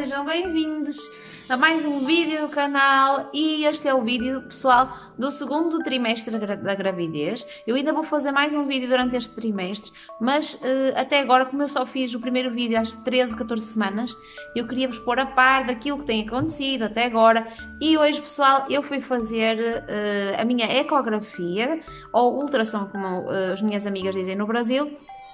sejam bem-vindos a mais um vídeo do canal e este é o vídeo, pessoal, do segundo trimestre da gravidez. Eu ainda vou fazer mais um vídeo durante este trimestre, mas até agora, como eu só fiz o primeiro vídeo às 13, 14 semanas, eu queria vos pôr a par daquilo que tem acontecido até agora. E hoje, pessoal, eu fui fazer a minha ecografia, ou ultrassom, como as minhas amigas dizem no Brasil.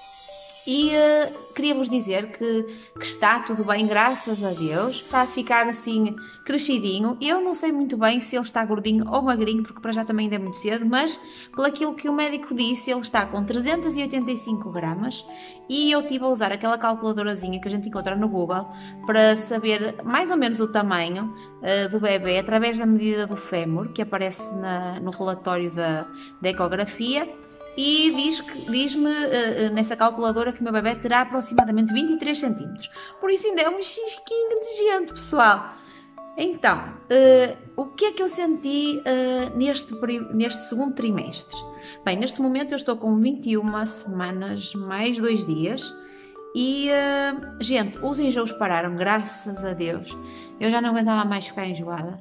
E queria vos dizer que está tudo bem, graças a Deus. Está a ficar assim crescidinho. Eu não sei muito bem se ele está gordinho ou magrinho, porque para já também ainda é muito cedo, mas pelo aquilo que o médico disse, ele está com 385 gramas e eu estive a usar aquela calculadorazinha que a gente encontra no Google para saber mais ou menos o tamanho do bebê através da medida do fémur, que aparece no relatório da ecografia. E diz-me nessa calculadora que o meu bebê terá aproximadamente 23 centímetros. Por isso ainda é um xisquinho de gente, pessoal. Então, o que é que eu senti neste segundo trimestre? Bem, neste momento eu estou com 21 semanas mais 2 dias. E, gente, os enjoos pararam, graças a Deus. Eu já não aguentava mais ficar enjoada.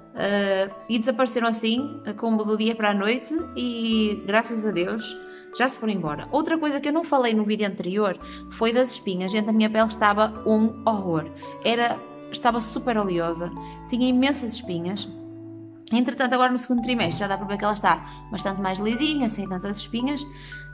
E desapareceram assim, como do dia para a noite, e graças a Deus já se foram embora. Outra coisa que eu não falei no vídeo anterior foi das espinhas. Gente, a minha pele estava um horror, estava super oleosa, tinha imensas espinhas. Entretanto, agora no segundo trimestre já dá para ver que ela está bastante mais lisinha, sem tantas espinhas.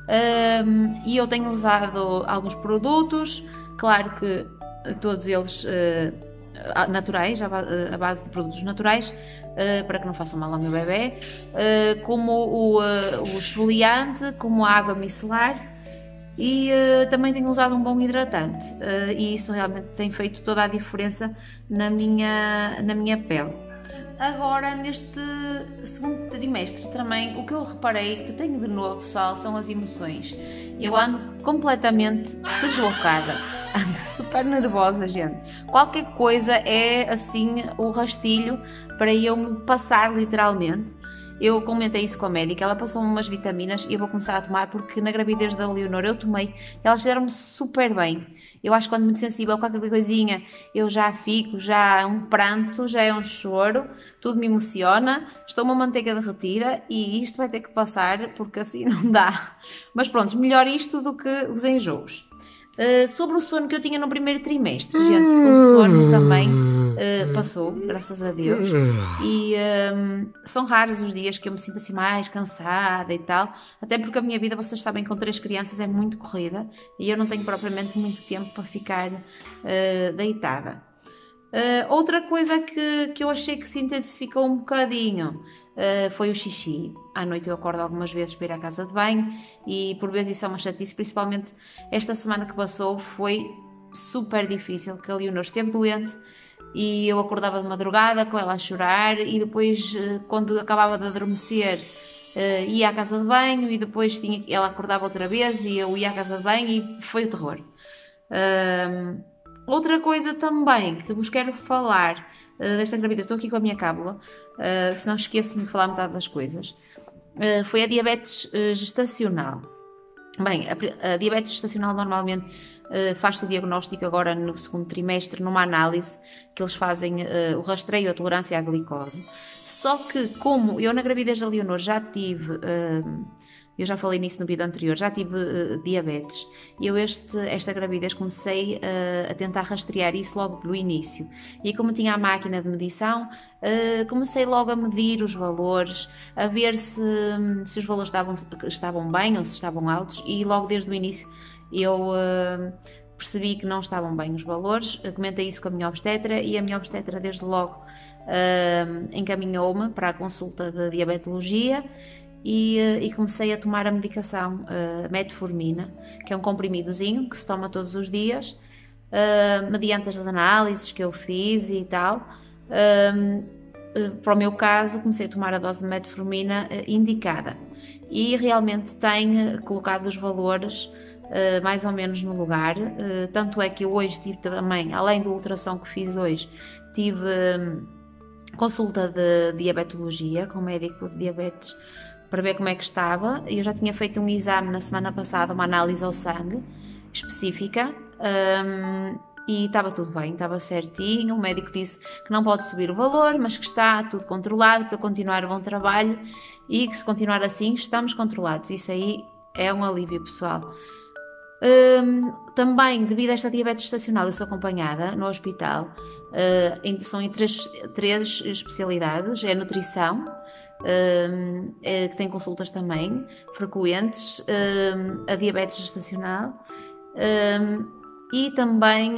E eu tenho usado alguns produtos, claro que todos eles naturais, à base de produtos naturais, para que não façam mal ao meu bebê, como o esfoliante, como a água micelar, e também tenho usado um bom hidratante, e isso realmente tem feito toda a diferença na minha pele. Agora, neste segundo trimestre também, o que eu reparei que tenho de novo, pessoal, são as emoções. Eu ando completamente deslocada, ando super nervosa, gente. Qualquer coisa é assim o rastilho para eu me passar literalmente. Eu comentei isso com a médica, ela passou-me umas vitaminas e eu vou começar a tomar porque na gravidez da Leonor eu tomei, elas fizeram-me super bem. Eu acho que quando muito sensível a qualquer coisinha eu já fico, já é um pranto, já é um choro, tudo me emociona, estou uma manteiga derretida e isto vai ter que passar porque assim não dá. Mas pronto, melhor isto do que os enjoos. Sobre o sono que eu tinha no primeiro trimestre, gente, o sono também passou, graças a Deus, e são raros os dias que eu me sinto assim mais cansada e tal, até porque a minha vida, vocês sabem, com 3 crianças é muito corrida e eu não tenho propriamente muito tempo para ficar deitada. Outra coisa que eu achei que se intensificou um bocadinho foi o xixi. À noite eu acordo algumas vezes para ir à casa de banho e por vezes isso é uma chatice, principalmente esta semana que passou foi super difícil, que a Leonor esteve doente e eu acordava de madrugada com ela a chorar e depois quando acabava de adormecer ia à casa de banho e depois ela acordava outra vez e eu ia à casa de banho e foi o terror. Outra coisa também que vos quero falar desta gravidez, estou aqui com a minha cábula, senão esqueço-me de falar metade das coisas, foi a diabetes gestacional. Bem, a diabetes gestacional normalmente faz-se o diagnóstico agora no segundo trimestre, numa análise que eles fazem o rastreio, a tolerância à glicose. Só que como eu na gravidez da Leonor já tive... eu já falei nisso no vídeo anterior, já tive diabetes e eu esta gravidez comecei a tentar rastrear isso logo do início e como tinha a máquina de medição, comecei logo a medir os valores, a ver se os valores estavam bem ou se estavam altos e logo desde o início eu percebi que não estavam bem os valores, comentei isso com a minha obstetra e a minha obstetra desde logo encaminhou-me para a consulta de diabetologia. E comecei a tomar a medicação metformina, que é um comprimidozinho que se toma todos os dias, mediante as análises que eu fiz e tal. Para o meu caso, comecei a tomar a dose de metformina indicada e realmente tem colocado os valores mais ou menos no lugar. Tanto é que eu hoje tive também, além do ultrassom que fiz hoje, tive consulta de diabetologia com o médico de diabetes para ver como é que estava. Eu já tinha feito um exame na semana passada, uma análise ao sangue específica, e estava tudo bem, estava certinho. O médico disse que não pode subir o valor, mas que está tudo controlado para continuar o bom trabalho e que se continuar assim estamos controlados. Isso aí é um alívio, pessoal. Também, devido a esta diabetes estacional, eu sou acompanhada no hospital. São em três especialidades: é a nutrição, que tem consultas também frequentes, a diabetes gestacional, e também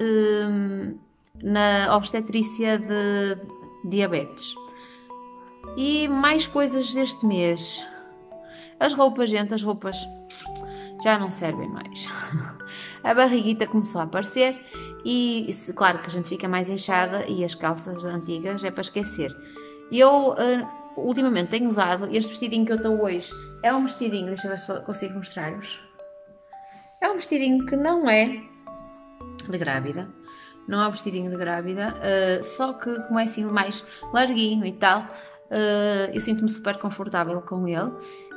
na obstetrícia de diabetes. E mais coisas deste mês. As roupas, gente, as roupas já não servem mais. A barriguita começou a aparecer e claro que a gente fica mais inchada, e as calças antigas é para esquecer. Eu ultimamente tenho usado este vestidinho que eu estou hoje. É um vestidinho, deixa eu ver se consigo mostrar-vos. É um vestidinho que não é de grávida, não é um vestidinho de grávida, só que como é assim mais larguinho e tal, eu sinto-me super confortável com ele.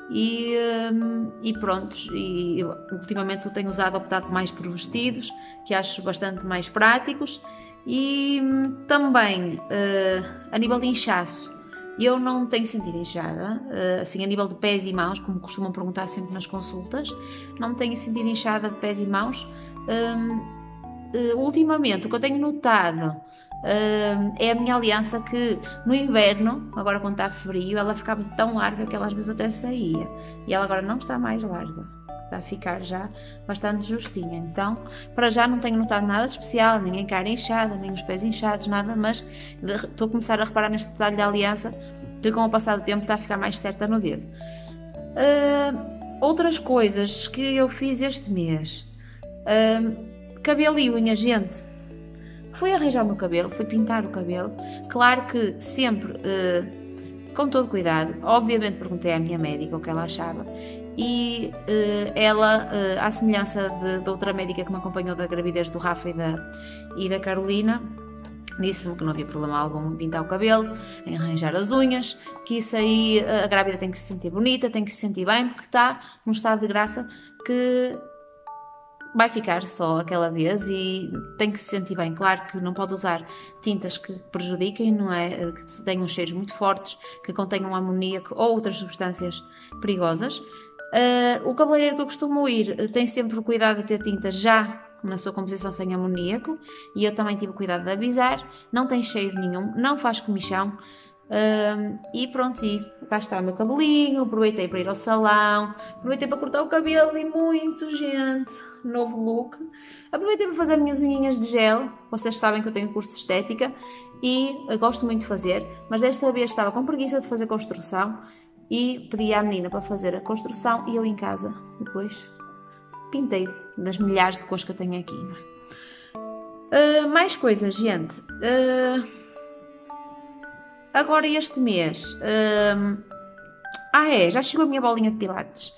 E pronto, e ultimamente eu tenho optado mais por vestidos, que acho bastante mais práticos. E também a nível de inchaço, eu não tenho sentido inchada, assim a nível de pés e mãos, como costumam perguntar sempre nas consultas, não tenho sentido inchada de pés e mãos. Ultimamente o que eu tenho notado é a minha aliança, que no inverno, agora quando está frio, ela ficava tão larga que ela às vezes até saía, e ela agora não está mais larga, está a ficar já bastante justinha. Então, para já não tenho notado nada de especial, nem a cara inchada, nem os pés inchados, nada, mas estou a começar a reparar neste detalhe da aliança, que com o passar do tempo está a ficar mais certa no dedo. Outras coisas que eu fiz este mês: cabelo e unha, gente. Fui arranjar o meu cabelo, fui pintar o cabelo. Claro que sempre com todo cuidado. Obviamente perguntei à minha médica o que ela achava, e ela, à semelhança de outra médica que me acompanhou da gravidez do Rafa e da Carolina, disse-me que não havia problema algum em pintar o cabelo, em arranjar as unhas, que isso aí a grávida tem que se sentir bonita, tem que se sentir bem, porque está num estado de graça que vai ficar só aquela vez e tem que se sentir bem. Claro que não pode usar tintas que prejudiquem, não é? Que tenham cheiros muito fortes, que contenham amoníaco ou outras substâncias perigosas. O cabeleireiro que eu costumo ir tem sempre o cuidado de ter tintas já na sua composição sem amoníaco, e eu também tive o cuidado de avisar. Não tem cheiro nenhum, não faz comichão. E pronto, e cá está o meu cabelinho. Aproveitei para ir ao salão, aproveitei para cortar o cabelo e muito, gente, novo look. Aproveitei para fazer minhas unhinhas de gel. Vocês sabem que eu tenho curso de estética e gosto muito de fazer, mas desta vez estava com preguiça de fazer construção e pedi à menina para fazer a construção, e eu em casa depois pintei das milhares de cores que eu tenho aqui, não é? Mais coisas, gente. Agora este mês, já chegou a minha bolinha de pilates,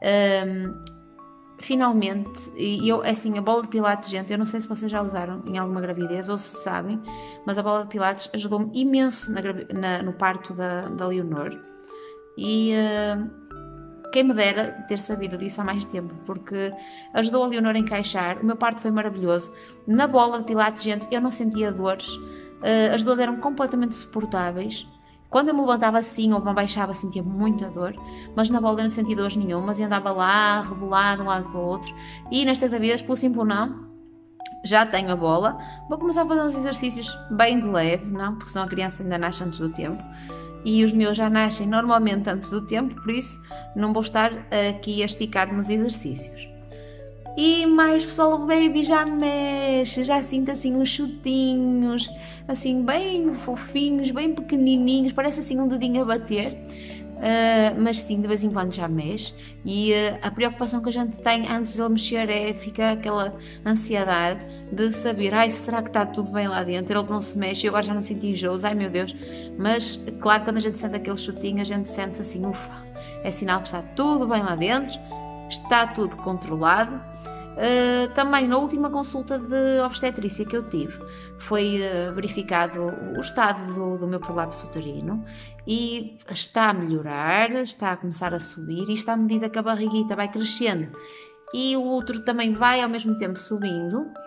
finalmente. E eu, assim, a bola de pilates, gente, eu não sei se vocês já usaram em alguma gravidez ou se sabem, mas a bola de pilates ajudou-me imenso no parto da Leonor, e quem me dera ter sabido disso há mais tempo, porque ajudou a Leonor a encaixar. O meu parto foi maravilhoso. Na bola de pilates, gente, eu não sentia dores. As dores eram completamente suportáveis. Quando eu me levantava assim ou me abaixava, sentia muita dor, mas na bola eu não sentia dores nenhumas e andava lá a rebolar de um lado para o outro. E nesta gravidez, pelo simples não, já tenho a bola, vou começar a fazer uns exercícios bem de leve, não? Porque senão a criança ainda nasce antes do tempo, e os meus já nascem normalmente antes do tempo, por isso não vou estar aqui a esticar nos exercícios. E mais, pessoal, o baby já mexe, já sinto assim uns chutinhos, assim bem fofinhos, bem pequenininhos, parece assim um dedinho a bater, mas sim, de vez em quando já mexe. E a preocupação que a gente tem antes de ele mexer fica aquela ansiedade de saber: ai, será que está tudo bem lá dentro? Ele não se mexe, eu agora já não sinto enjoos, ai meu Deus. Mas claro, quando a gente sente aquele chutinho, a gente sente assim, ufa, é sinal que está tudo bem lá dentro, está tudo controlado. Também na última consulta de obstetrícia que eu tive, foi verificado o estado do meu prolapso uterino, e está a melhorar, está a começar a subir, e está à medida que a barriguita vai crescendo e o útero também vai ao mesmo tempo subindo,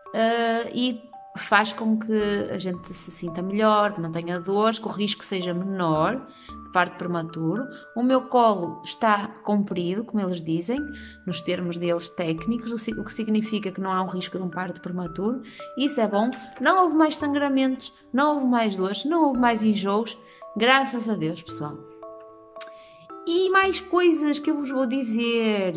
e faz com que a gente se sinta melhor, que não tenha dores, que o risco seja menor de parto prematuro. O meu colo está comprido, como eles dizem, nos termos deles técnicos, o que significa que não há um risco de um parto prematuro. Isso é bom. Não houve mais sangramentos, não houve mais dores, não houve mais enjoos. Graças a Deus, pessoal. E mais coisas que eu vos vou dizer.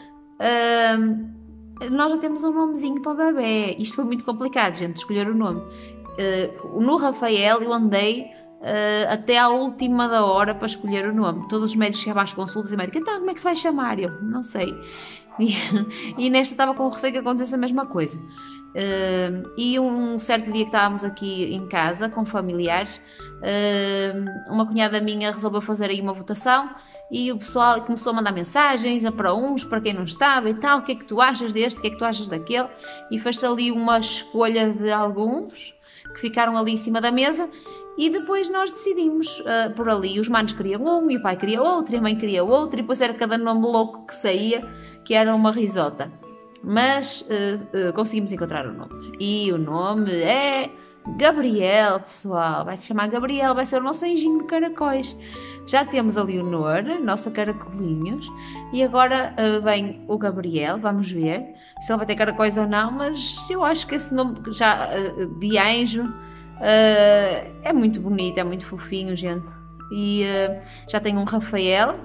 Nós já temos um nomezinho para o bebê. Isto foi muito complicado, gente, escolher o nome. No Rafael eu andei até à última da hora para escolher o nome. Todos os médicos chegavam às consultas e médicos, então como é que se vai chamar? Eu não sei. E nesta estava com receio que acontecesse a mesma coisa. E um certo dia que estávamos aqui em casa com familiares, uma cunhada minha resolveu fazer aí uma votação e o pessoal começou a mandar mensagens para uns, para quem não estava e tal, o que é que tu achas deste, o que é que tu achas daquele, e fez-se ali uma escolha de alguns que ficaram ali em cima da mesa e depois nós decidimos por ali. Os manos queriam um e o pai queria outro e a mãe queria outro e depois era cada nome louco que saía, que era uma risota. Mas conseguimos encontrar o nome. E o nome é Gabriel, pessoal. Vai se chamar Gabriel, vai ser o nosso anjinho de caracóis. Já temos a Leonor, nossa caracolinhos. E agora vem o Gabriel, vamos ver se ele vai ter caracóis ou não. Mas eu acho que esse nome já de anjo é muito bonito, é muito fofinho, gente. E já tem um Rafael.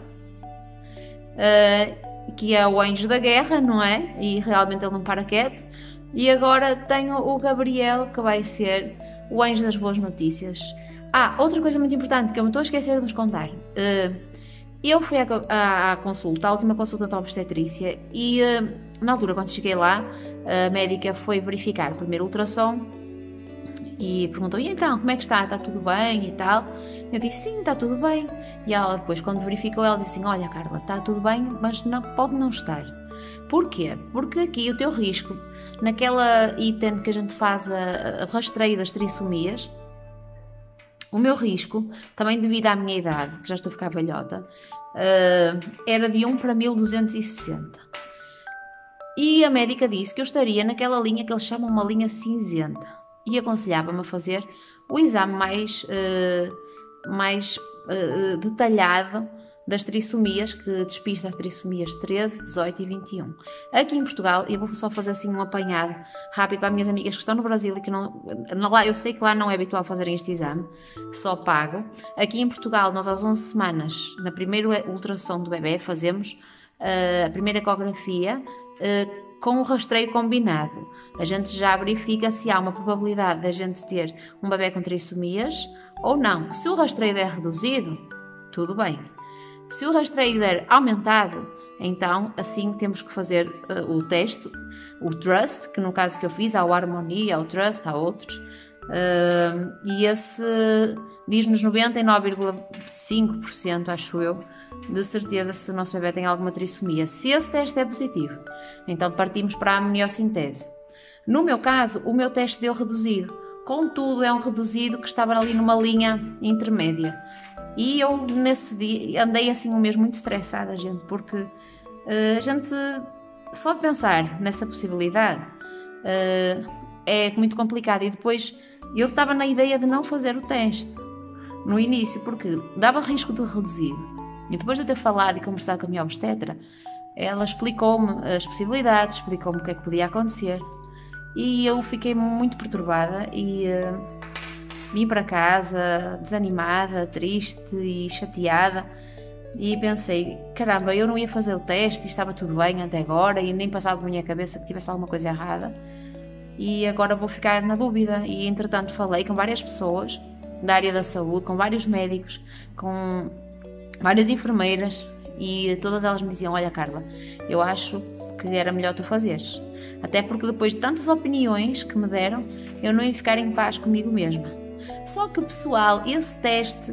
Que é o anjo da guerra, não é? E realmente ele não para quieto. E agora tenho o Gabriel, que vai ser o anjo das boas notícias. Outra coisa muito importante que eu me estou a esquecer de vos contar. Eu fui à consulta, à última consulta da obstetrícia, e na altura, quando cheguei lá, a médica foi verificar o primeiro ultrassom e perguntou, e então, como é que está? Está tudo bem e tal? Eu disse, sim, está tudo bem. E ela depois, quando verificou, ela disse assim, olha Carla, está tudo bem, mas não, pode não estar. Porquê? Porque aqui o teu risco, naquela item que a gente faz a rastreio das trissomias, o meu risco, também devido à minha idade, que já estou a ficar velhota, era de 1 para 1260. E a médica disse que eu estaria naquela linha que eles chamam uma linha cinzenta. E aconselhava-me a fazer o exame mais detalhado das trissomias, que despista as trissomias 13, 18 e 21. Aqui em Portugal, eu vou só fazer assim um apanhado rápido para as minhas amigas que estão no Brasil e que não, lá, eu sei que lá não é habitual fazerem este exame, só pago. Aqui em Portugal, nós às 11 semanas, na primeira ultrassom do bebê, fazemos a primeira ecografia com o rastreio combinado. A gente já verifica se há uma probabilidade de a gente ter um bebê com trissomias ou não. Se o rastreio der reduzido, tudo bem. Se o rastreio der aumentado, então assim temos que fazer o teste, o TRUST, que no caso que eu fiz, há o Harmonia, há o TRUST, há outros, e esse diz-nos 99,5%, acho eu, de certeza se o nosso bebê tem alguma trissomia. Se esse teste é positivo, então partimos para a amniocintese. No meu caso, o meu teste deu reduzido, contudo é um reduzido que estava ali numa linha intermédia. E eu nesse dia andei assim mesmo muito estressada, gente, porque a gente só de pensar nessa possibilidade é muito complicado. E depois eu estava na ideia de não fazer o teste no início, porque dava risco de reduzido. E depois de eu ter falado e conversado com a minha obstetra, ela explicou-me as possibilidades, explicou-me o que é que podia acontecer. E eu fiquei muito perturbada e vim para casa desanimada, triste e chateada. E pensei, caramba, eu não ia fazer o teste e estava tudo bem até agora e nem passava pela minha cabeça que tivesse alguma coisa errada. E agora vou ficar na dúvida. E entretanto falei com várias pessoas da área da saúde, com vários médicos, com várias enfermeiras, e todas elas me diziam, olha Carla, eu acho que era melhor tu fazeres. Até porque depois de tantas opiniões que me deram, eu não ia ficar em paz comigo mesma. Só que, pessoal, esse teste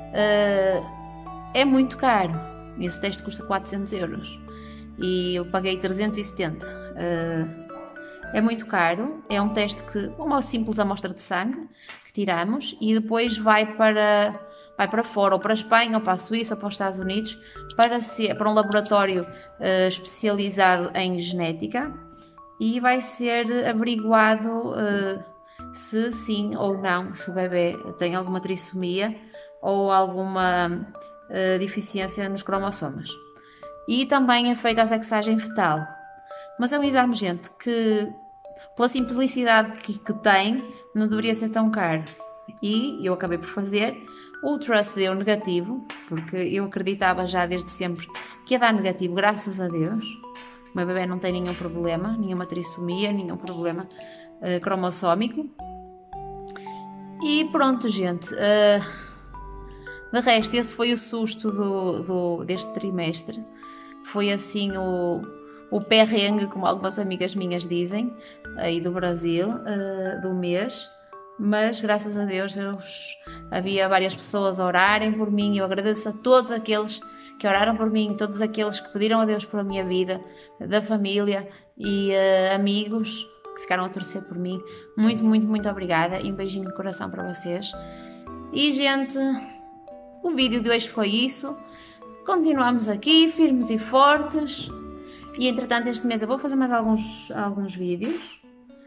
é muito caro. Esse teste custa 400 euros e eu paguei 370. É muito caro. É um teste que, uma simples amostra de sangue que tiramos e depois vai para fora, ou para a Espanha, ou para a Suíça, ou para os Estados Unidos, para um laboratório especializado em genética. e vai ser averiguado se sim ou não, se o bebê tem alguma trissomia ou alguma deficiência nos cromossomas. E também é feita a sexagem fetal. Mas é um exame, gente, que pela simplicidade que tem, não deveria ser tão caro. E eu acabei por fazer. O Trust deu negativo, porque eu acreditava já desde sempre que ia dar negativo, graças a Deus. O meu bebê não tem nenhum problema, nenhuma trissomia, nenhum problema cromossómico. E pronto, gente. De resto, esse foi o susto deste trimestre. Foi assim o perrengue, como algumas amigas minhas dizem, aí do Brasil, do mês. Mas graças a Deus havia várias pessoas a orarem por mim. Eu agradeço a todos aqueles que oraram por mim, todos aqueles que pediram a Deus pela minha vida, da família e amigos que ficaram a torcer por mim. Muito, muito, muito obrigada e um beijinho de coração para vocês. E, gente, o vídeo de hoje foi isso. Continuamos aqui, firmes e fortes. E, entretanto, este mês eu vou fazer mais alguns vídeos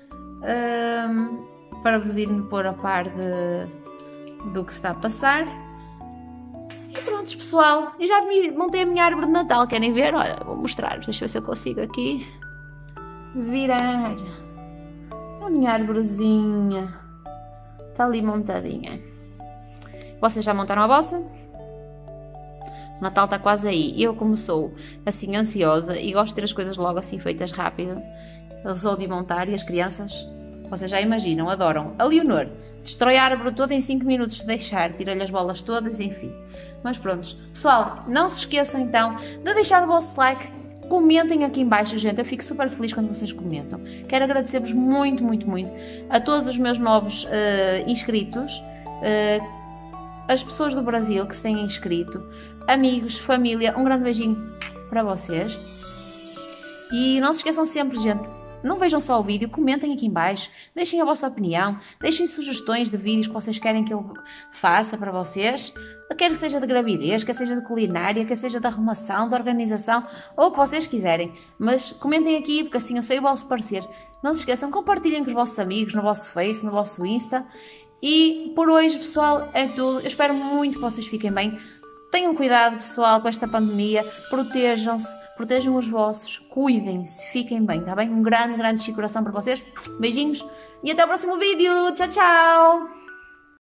para vos ir pôr a par do que se está a passar. E pronto, pessoal. E já montei a minha árvore de Natal. Querem ver? Olha, vou mostrar-vos. Deixa eu ver se eu consigo aqui virar a minha arvorezinha. Está ali montadinha. Vocês já montaram a vossa? O Natal está quase aí. Eu, como sou assim ansiosa e gosto de ter as coisas logo assim feitas rápido, resolvi montar. E as crianças, vocês já imaginam, adoram. A Leonor destrói a árvore toda em 5 minutos de deixar, tira-lhe as bolas todas, enfim. Mas pronto, pessoal, não se esqueçam então de deixar o vosso like, comentem aqui em baixo, gente, eu fico super feliz quando vocês comentam. Quero agradecer-vos muito, muito, muito a todos os meus novos inscritos, as pessoas do Brasil que se têm inscrito, amigos, família, um grande beijinho para vocês. E não se esqueçam sempre, gente, não vejam só o vídeo, comentem aqui em baixo, deixem a vossa opinião, deixem sugestões de vídeos que vocês querem que eu faça para vocês, quer que seja de gravidez, quer seja de culinária, quer seja de arrumação, de organização, ou o que vocês quiserem. Mas comentem aqui, porque assim eu sei o vosso parecer. Não se esqueçam, compartilhem com os vossos amigos, no vosso Face, no vosso Insta. E por hoje, pessoal, é tudo. Eu espero muito que vocês fiquem bem. Tenham cuidado, pessoal, com esta pandemia. Protejam-se, protejam os vossos, cuidem-se, fiquem bem, tá bem? Um grande, grande coração para vocês. Beijinhos e até o próximo vídeo. Tchau, tchau!